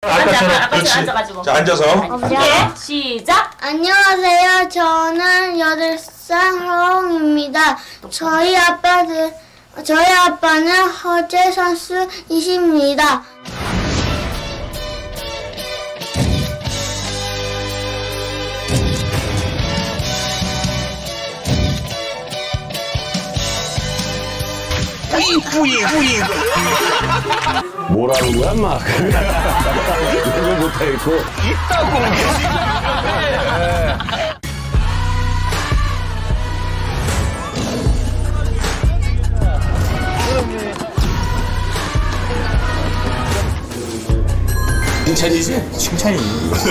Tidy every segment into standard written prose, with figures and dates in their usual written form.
아까처럼. 그렇지. 앉아가지고. 자, 앉아서. 네, 시작. 안녕하세요. 저는 8살 허웅입니다. 저희 아빠는 허재 선수이십니다. 뭐라는 거야, 막. 이걸 못하겠고. 칭찬이지? 칭찬이지.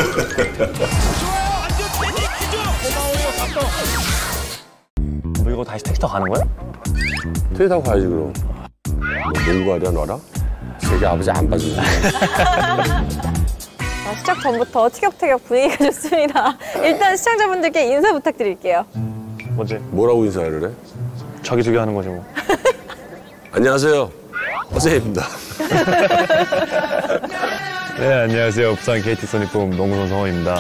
뭐 이거 다시 택시 타고 가는 거야? 퇴 타고 가야지, 그럼. 농구하랴, 너랑? 세계 아버지 안 봐준다. 시작 전부터 티격태격 분위기가 좋습니다. 일단 시청자분들께 인사 부탁드릴게요. 뭐지? 뭐라고 인사를 해? 자기소개 하는 거지 뭐. 안녕하세요. 허세입니다. 네, 안녕하세요. 부산 KT 소닉붐 농구선수 성원입니다.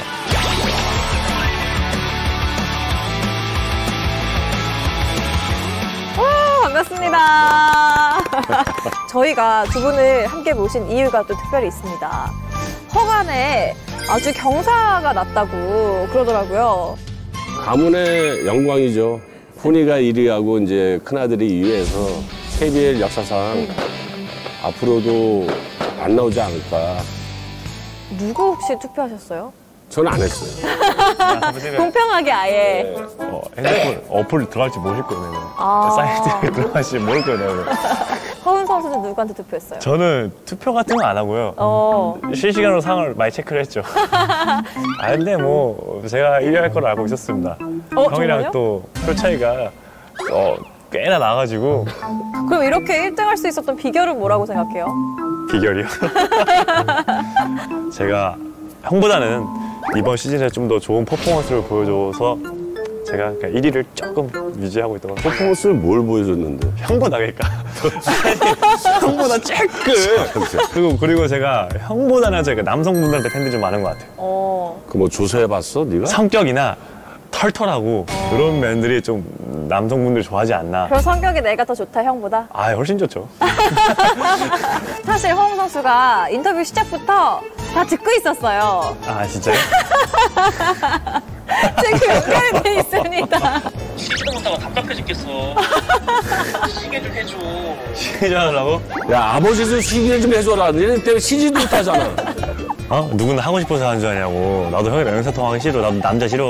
반갑습니다. 저희가 두 분을 함께 모신 이유가 또 특별히 있습니다. 허간에 아주 경사가 났다고 그러더라고요. 가문의 영광이죠. 훈이가 1위하고 이제 큰아들이 2위해서 KBL 역사상 앞으로도 안 나오지 않을까. 누구 혹시 투표하셨어요? 저는 안 했어요. 공평하게 아예. 핸드폰 어플 들어갈지 모를 거예요, 내가. 사이트에 들어갈지 모를 거예요, 내가. 허훈 선수는 누구한테 투표했어요? 저는 투표 같은 거 안 하고요. 실시간으로 상을 많이 체크를 했죠. 근데 뭐 제가 1위 할 걸 알고 있었습니다. 형이랑 정말요? 또 표 차이가 꽤나 나가지고. 그럼 이렇게 1등 할 수 있었던 비결은 뭐라고 생각해요? 비결이요? 제가 형보다는 이번 시즌에 좀 더 좋은 퍼포먼스를 보여줘서 제가 그냥 1위를 조금 유지하고 있던 것 같아요. 퍼포먼스를 뭘 보여줬는데? 형보다 그러니까. 형보다 조금. 그리고 제가 형보다는 제가 남성분들한테 팬들이 좀 많은 것 같아요. 그 뭐 조사해봤어, 네가? 성격이나 털털하고 그런 면들이 좀 남성분들이 좋아하지 않나. 그럼 성격이 내가 더 좋다, 형보다? 훨씬 좋죠. 사실 허웅 선수가 인터뷰 시작부터 다 듣고 있었어요. 진짜요? 지금 연결이 돼 있습니다. 시기도 못하고 답답해 죽겠어. 시계 좀 해줘. 시계 하려고? 야, 아버지도 시기를 좀 해줘라. 얘네 때문에 시지도 못하잖아. 누구나 하고 싶어서 하는 줄 아냐고. 나도 형이랑 영상통화하기 싫어. 나도 남자 싫어.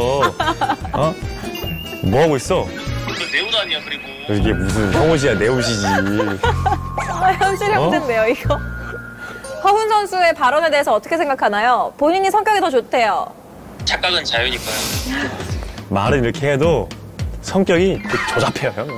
뭐 하고 있어? 너 내 옷 아니야, 그리고. 이게 무슨 형 옷이야, 내 옷이지. 현실이 힘든데요, 이거. 허훈 선수의 발언에 대해서 어떻게 생각하나요? 본인이 성격이 더 좋대요. 착각은 자유니까요. 말은 이렇게 해도 성격이 조잡해요, 형.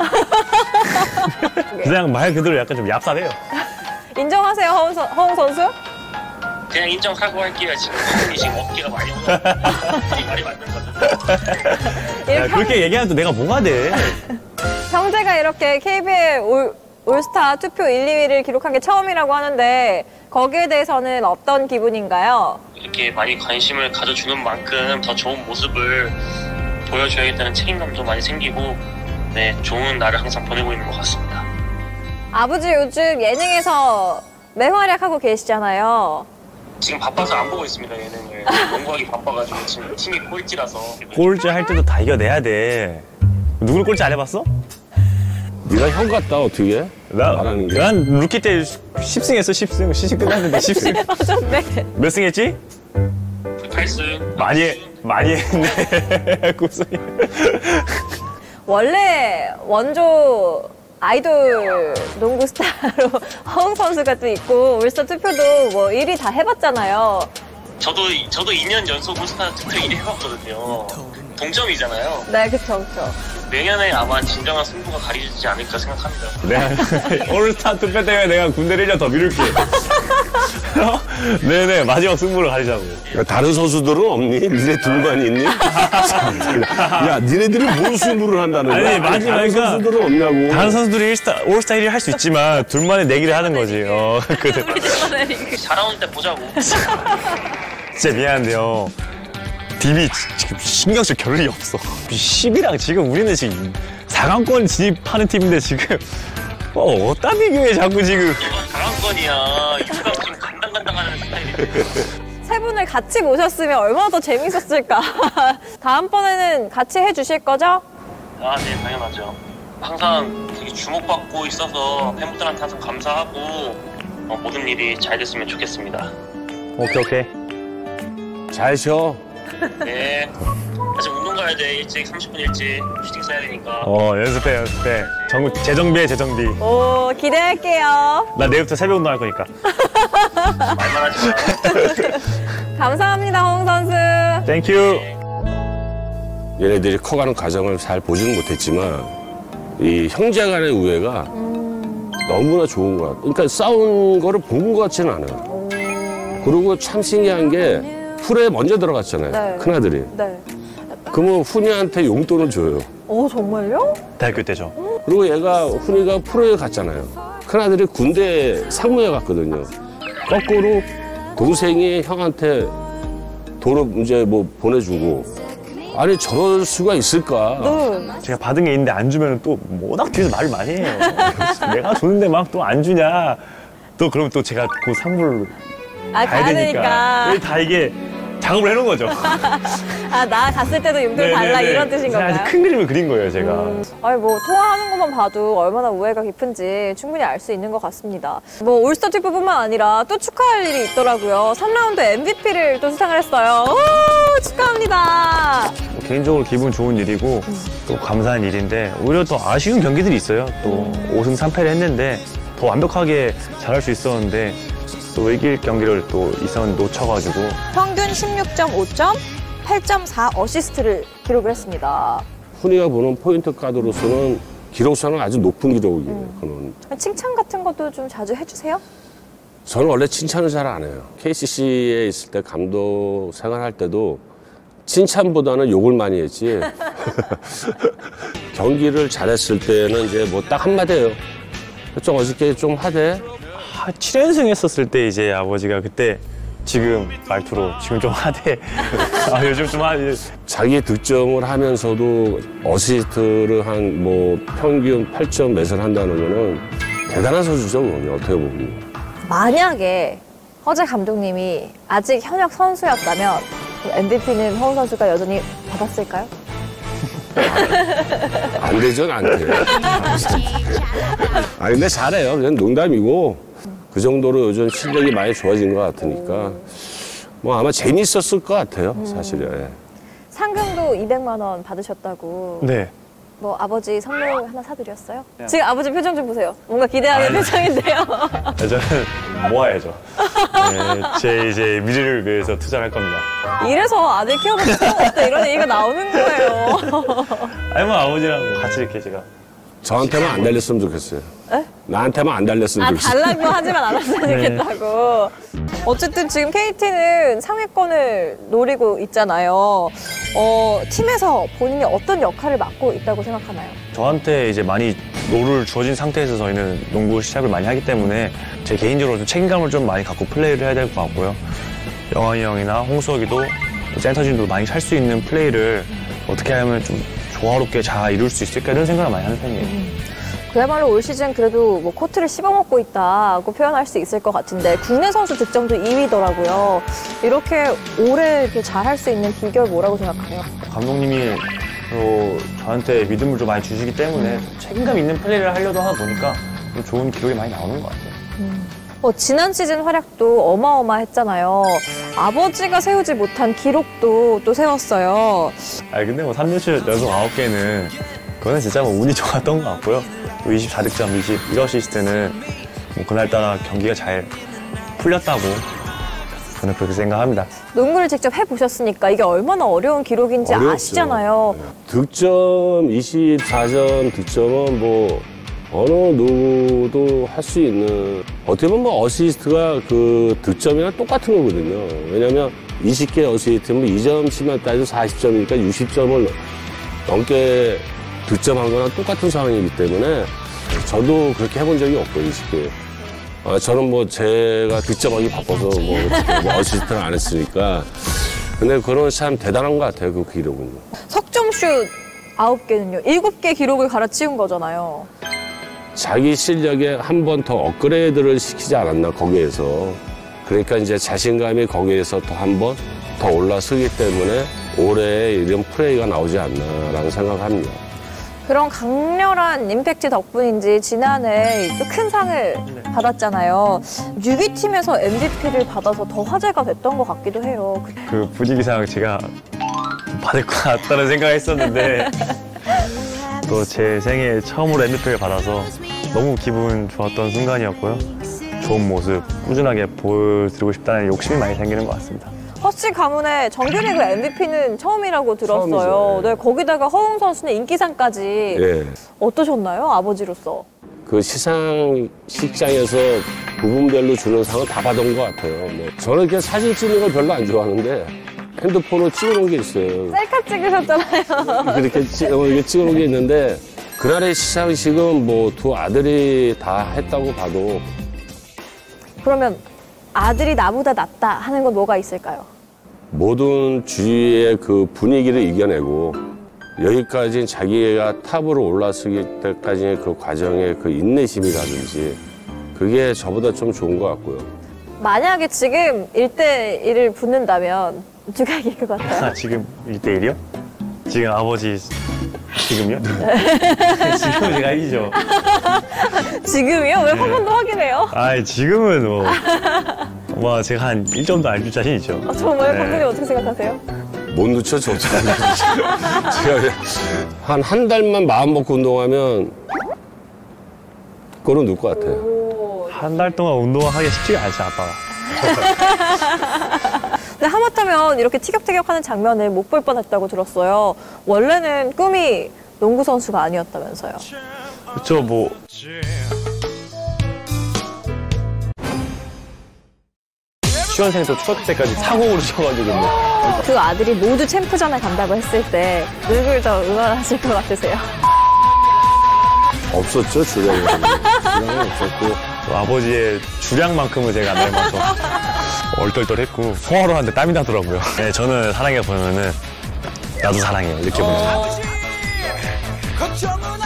그냥 말 그대로 약간 좀 얍삽해요. 인정하세요, 허웅 선수? 그냥 인정하고 할게요. 지금 어깨가 많이 오죠. 이 말이 맞는 거죠. 그렇게 얘기하면 또 내가 뭐가 돼. 형제가 이렇게 KBL 올스타 투표 1, 2위를 기록한 게 처음이라고 하는데 거기에 대해서는 어떤 기분인가요? 이렇게 많이 관심을 가져주는 만큼 더 좋은 모습을 보여줘야겠다는 책임감도 많이 생기고 네, 좋은 날을 항상 보내고 있는 것 같습니다. 아버지 요즘 예능에서 맹활약하고 계시잖아요. 지금 바빠서 안 보고 있습니다, 예능을. 농구하기 바빠가지고 지금 팀이 꼴찌라서. 꼴찌 할 때도 다 이겨내야 돼. 누굴 꼴찌 안 해봤어? 네가 형 같다, 어떻게? 말하는 게. 난 루키 때 10승 했어, 10승. 시즌 끝났는데 10승. 맞았네. 몇 승 했지? 8승. 많이 했네. 9승. 원래 원조 아이돌 농구 스타로 허웅 선수가 또 있고 올스타 투표도 뭐 1위 다 해봤잖아요. 저도 2년 연속 올스타 투표 1위 해봤거든요. 동점이잖아요. 네, 그쵸. 내년에 아마 진정한 승부가 가리지 않을까 생각합니다. 올스타 투표 때문에 내가 군대를 1년 더 미룰게. 네네, 마지막 승부를 가리자고. 야, 다른 선수들은 없니? 니네 둘만 있니? 야, 니네들이 뭔 승부를 한다는 거야? 아니, 마지막 다른 그러니까 선수들은 없냐고. 다른 선수들이 올스타 1위를 할 수 있지만 둘만의 내기를 하는 거지. 4라운드 때 보자고. 진짜 미안한데요. DB 지금 신경 쓸 겨를이 없어. 10이랑 지금 우리는 지금 4강권 진입하는 팀인데 지금 어디다 비교해 자꾸 지금. 이건 강한건이야. 이수강 지금 간당간당하는 스타일이야. 세 분을 같이 모셨으면 얼마나 더 재밌었을까. 다음번에는 같이 해주실 거죠? 아, 네, 당연하죠. 항상 되게 주목받고 있어서 팬분들한테 항상 감사하고 모든 일이 잘 됐으면 좋겠습니다. 오케이. 잘 쉬어. 네. 아직 운동 가야 돼. 일찍 30분 일찍 슈팅 써야 되니까. 연습해. 재정비. 오, 기대할게요. 나 내일부터 새벽 운동할 거니까. 말만 하지 마. 감사합니다, 홍 선수. 땡큐. 얘네들이 커가는 과정을 잘 보지는 못했지만 이 형제 간의 우애가 너무나 좋은 거야. 그러니까 싸운 거를 본 것 같지는 않아요. 그리고 참 신기한 게 풀에 먼저 들어갔잖아요. 네. 큰아들이. 네. 그러면 훈이한테 용돈을 줘요. 오, 정말요? 대학교 때죠. 그리고 얘가 훈이가 프로에 갔잖아요. 큰아들이 군대 상무에 갔거든요. 거꾸로 동생이 형한테 돈을 이제 뭐 보내주고 아니 저럴 수가 있을까? 제가 받은 게 있는데 안 주면 또 워낙 뒤에서 말을 많이 해요. 내가 줬는데 막 또 안 주냐. 또 그러면 또 제가 그 상부를 가야 되니까. 다 이게 작업을 해놓은 거죠. 나 갔을 때도 용돈 달라 이런 뜻인 건가요? 아주 큰 그림을 그린 거예요, 제가. 아니 뭐 통화하는 것만 봐도 얼마나 우애가 깊은지 충분히 알 수 있는 것 같습니다. 뭐 올스타 투표뿐만 아니라 또 축하할 일이 있더라고요. 3라운드 MVP를 또 수상을 했어요. 오, 축하합니다. 개인적으로 기분 좋은 일이고 또 감사한 일인데 오히려 더 아쉬운 경기들이 있어요. 또 5승 3패를 했는데 더 완벽하게 잘할 수 있었는데 또 이길 경기를 또 있었는데 놓쳐가지고 평균 16.5점, 8.4 어시스트를 기록을 했습니다. 훈이가 보는 포인트 가드로서는 기록상은 아주 높은 기록이에요. 그는. 칭찬 같은 것도 좀 자주 해주세요? 저는 원래 칭찬을 잘 안 해요. KCC에 있을 때 감독 생활할 때도 칭찬보다는 욕을 많이 했지. 경기를 잘했을 때는 이제 뭐 딱 한마디 해요. 좀 어저께 좀 하대. 7연승 했었을 때 이제 아버지가 그때 지금 말투로 지금 좀 하대. 요즘 좀 하대. 자기 득점을 하면서도 어시스트를 한 뭐 평균 8점 몇을 한다는 거는 대단한 선수죠, 그건 어떻게 보면. 만약에 허재 감독님이 아직 현역 선수였다면 MVP는 허웅 선수가 여전히 받았을까요? 안 되죠, 안 돼. 근데 잘해요. 그냥 농담이고. 그 정도로 요즘 실력이 많이 좋아진 것 같으니까 뭐 아마 재밌었을 것 같아요, 사실은. 상금도 200만 원 받으셨다고. 네. 뭐 아버지 선물 하나 사드렸어요? 지금 아버지 표정 좀 보세요. 뭔가 기대하는 표정인데요. 저는 모아야죠. 네, 제 이제 미래를 위해서 투자를 할 겁니다. 이래서 아들 키워보고 싶다 이런 얘기가 나오는 거예요. 아니 뭐 아버지랑 같이 이렇게 제가 저한테만 안 달렸으면 좋겠어요. 에? 나한테만 안 달렸으면 좋겠어요. 달라고 하지만 않았으면 좋겠다고. 어쨌든 지금 KT는 상위권을 노리고 있잖아요. 팀에서 본인이 어떤 역할을 맡고 있다고 생각하나요? 저한테 이제 많이 롤을 주어진 상태에서 저희는 농구 시합을 많이 하기 때문에 제 개인적으로 좀 책임감을 좀 많이 갖고 플레이를 해야 될 것 같고요. 영환이 형이나 홍수혁이도 센터진도 많이 할 수 있는 플레이를 어떻게 하면 좀 조화롭게 잘 이룰 수 있을까 이런 생각을 많이 하는 편이에요. 그야말로 올 시즌 그래도 뭐 코트를 씹어먹고 있다고 표현할 수 있을 것 같은데 국내 선수 득점도 2위더라고요. 이렇게 오래 이렇게 잘할 수 있는 비결 뭐라고 생각하세요? 감독님이 저한테 믿음을 좀 많이 주시기 때문에 책임감 있는 플레이를 하려고 하다 보니까 좀 좋은 기록이 많이 나오는 것 같아요. 지난 시즌 활약도 어마어마했잖아요. 아버지가 세우지 못한 기록도 또 세웠어요. 근데 뭐 3연슛 연속 9개는 그거는 진짜 뭐 운이 좋았던 것 같고요. 또 24득점, 21어시스트는 뭐 그날따라 경기가 잘 풀렸다고 저는 그렇게 생각합니다. 농구를 직접 해보셨으니까 이게 얼마나 어려운 기록인지 어렵죠. 아시잖아요. 득점 24점 득점은 뭐 어느 누구도 할 수 있는, 어떻게 보면 뭐 어시스트가 그 득점이랑 똑같은 거거든요. 왜냐면 20개 어시스트면 2점씩만 따져도 40점이니까 60점을 넘게 득점한 거랑 똑같은 상황이기 때문에 저도 그렇게 해본 적이 없고요, 20개. 저는 뭐 제가 득점하기 바빠서 뭐 어시스트를 안 했으니까. 근데 그런 참 대단한 것 같아요, 그 기록은요. 석점슛 9개는요. 7개 기록을 갈아치운 거잖아요. 자기 실력에 한 번 더 업그레이드를 시키지 않았나, 거기에서. 그러니까 이제 자신감이 거기에서 또 한 번 더 올라서기 때문에 올해 이런 플레이가 나오지 않나라는 생각합니다. 그런 강렬한 임팩트 덕분인지 지난해 또 큰 상을 받았잖아요. 6위 팀에서 MVP를 받아서 더 화제가 됐던 것 같기도 해요. 그 분위기상 제가 받을 것 같다는 생각을 했었는데 또 제 생애 처음으로 MVP를 받아서 너무 기분 좋았던 순간이었고요. 좋은 모습 꾸준하게 보여드리고 싶다는 욕심이 많이 생기는 것 같습니다. 허씨 가문의 정규리그 MVP는 처음이라고 들었어요. 처음이죠. 네, 거기다가 허웅 선수는 인기상까지. 예. 어떠셨나요, 아버지로서? 그 시상식장에서 부분별로 주는 상을 다 받은 것 같아요. 뭐 저는 이렇게 사진 찍는 걸 별로 안 좋아하는데 핸드폰으로 찍어놓은 게 있어요. 셀카 찍으셨잖아요. 이렇게 찍어놓은 게 있는데 그날의 시상식은 뭐 두 아들이 다 했다고 봐도. 그러면 아들이 나보다 낫다 하는 건 뭐가 있을까요? 모든 주위의 그 분위기를 이겨내고 여기까지 자기가 탑으로 올라서기 때까지의 그 과정의 그 인내심이라든지 그게 저보다 좀 좋은 것 같고요. 만약에 지금 1대1을 붙는다면 누가 이길 것 같아요? 아, 지금 1대1이요? 지금 아버지 지금요? 지금은 제가 이기죠. 지금이요? 왜 한 번 더 확인해요? 아, 지금은 뭐 제가 한 1점도 안 줄 자신 있죠. 정말 네. 감독님 어떻게 생각하세요? 못 늦춰, 저도. 제가 한 달만 마음 먹고 운동하면 그거는 넣을 것 같아요. 한 달 동안 운동하기 쉽지가 않죠, 아빠가. 근데 하마터면 이렇게 티격태격하는 장면을 못 볼 뻔했다고 들었어요. 원래는 꿈이 농구 선수가 아니었다면서요. 그쵸, 뭐. 시원생 때 초등학교 때까지 사고를 쳐가지고 뭐. 그 아들이 모두 챔프전에 간다고 했을 때 누굴 더 응원하실 것 같으세요? 없었죠, 주량이. 주량은 없었고. 또 아버지의 주량만큼은 제가 안 닮아서 얼떨떨했고 통화로 하는데 땀이 나더라고요. 네, 저는 사랑해 보면은 나도 사랑해요 이렇게 보면.